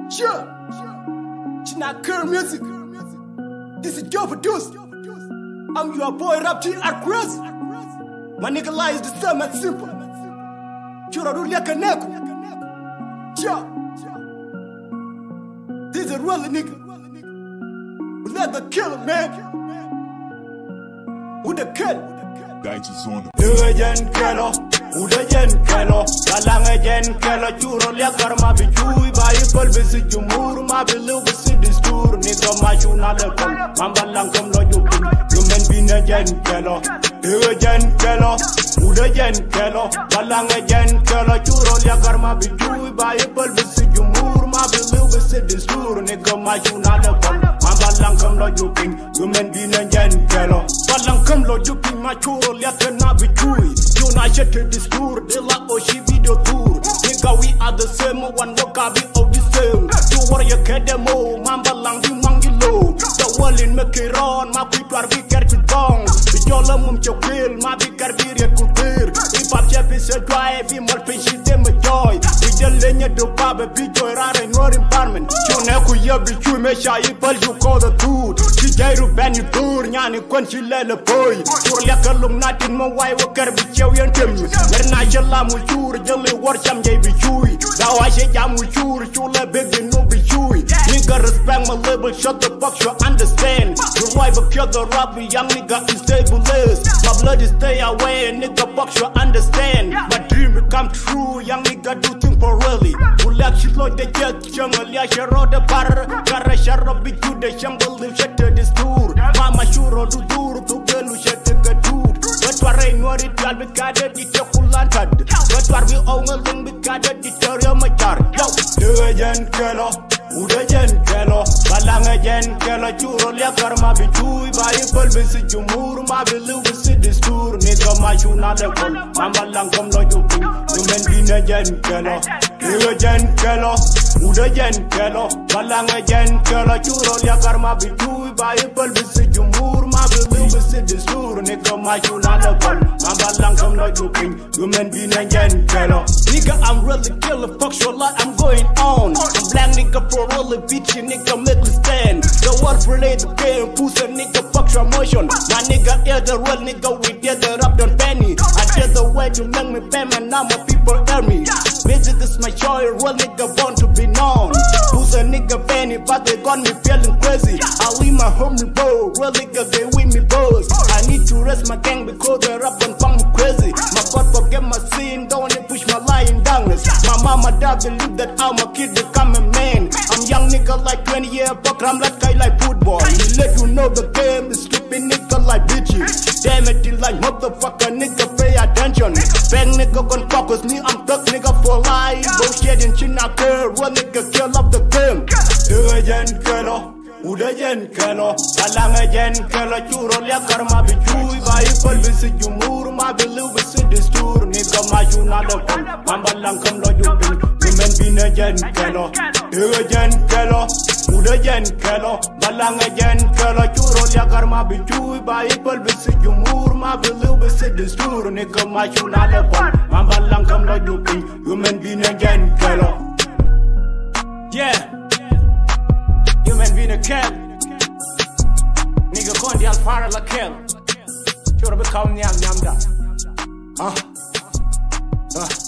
Sure. She not current music. This is your producer. I'm your boy Rap T at Craze. My nigga life is the same and simple. Chura do like a neck. Sure. This is a real nigga. We let the killer, man. With the kill. Digits on Udajen kelo, Galangajen kelo, churo liakar ma bichui, Bible visi jumur, ma bilu visi distur, nigga machuna lekol, mambalang kom lo jukin, human bina jen kelo, Udajen kelo, Galangajen kelo, churo liakar ma bichui, Bible visi jumur, ma bilu visi distur, nigga machuna lekol, mambalang kom lo jukin, human bina jen kelo, balang kom lo jukin, machuro liakar na bichui, United this tour, de la Oshi video tour. Nigga, we are the same, one wakabi of the same. You warrior kedemo, mamba lang di mangilo. The wall in Mekiron, ma pitwar vi kertu dong. Bijola mum chokil, ma bi karbiri kutir. If I'm Jeppy se drive, vi mal pinchi de me joy. Bijel lenya do babe, bijoy rare nor empowerment. Chuneku ya bichu me sha ipal you call the dude. Kijairu ben you tour, nyani kwenchi lele boy. Turlia kalum natin mo wai wakar bichew yan tim. Merna jala muchur, jali warcham jay bichui. Dawa she jam muchur, chula baby no bichui. Nigga respect my label, shut the fuck, you understand. The rival kill the rapper, young nigga is stabilized. My blood is stay away, nigga fuck, you understand. My dream will come true, young nigga do things for really. Ulak shit like the jet, jungle, ya she rode the bar. Gara shara bichu, the jungle, live shit to this tour. Mama shuro do dur, to belu shit to get dude. But what I know it, y'all be guided, it's your kulantad. But what we all will be guided, it's your machar. Yo, Udajen kelo, Galangajen kelo, churo liakar ma bichui, Bible visi jumur, ma bilu visi distur, nigga machuna lekol, mambalang kom lo jukin, human bina jen kelo, Udajen kelo, Galangajen kelo, churo liakar ma bichui, Bible visi jumur, ma bilu visi distur, nigga machuna lekol, mambalang kom lo jukin, human bina jen kelo. Nigga, I'm really killer, fuck your life, I'm going on. I'm black nigga for really bitchy, nigga make me stand. The word relate the game, pussy nigga fuck your emotion. My nigga is the real nigga, we did the rap done penny. I did the way to make me pay, man, now my people hear me. Visit this my show, real nigga born to be known. Pussy nigga penny, but they got me feeling crazy. I leave my homie bro, real nigga they with me boss. I need to rest my gang because they rap and funk me crazy. My God forget my sin, don't wanna push my lie in darkness. My mama dad believe that I'm a kid become a man. I'm young nigga like 20 years, but I'm like guy like football. You let you know the game is stupid nigga like bitchy. Damn it, you like motherfucker nigga pay attention. Bang nigga gon' focus me, I'm thug nigga for life. Bullshit and shit not care, real nigga kill up the game. Udajen kelo, Galangajen kelo, churo liakar ma bichui, Bible visi jumur, ma bilu visi distur, nigga machuna lekol, mambalang kom lo jukin, human bina jen kelo, Udajen kelo, Galangajen kelo, churo liakar ma bichui, Bible visi jumur, ma bilu visi distur, nigga machuna lekol, mambalang kom lo jukin, human bina jen kelo. Yeah. Human being a cat. Nigga kondi alfara la kel. Chura be kaum nyam nyam da.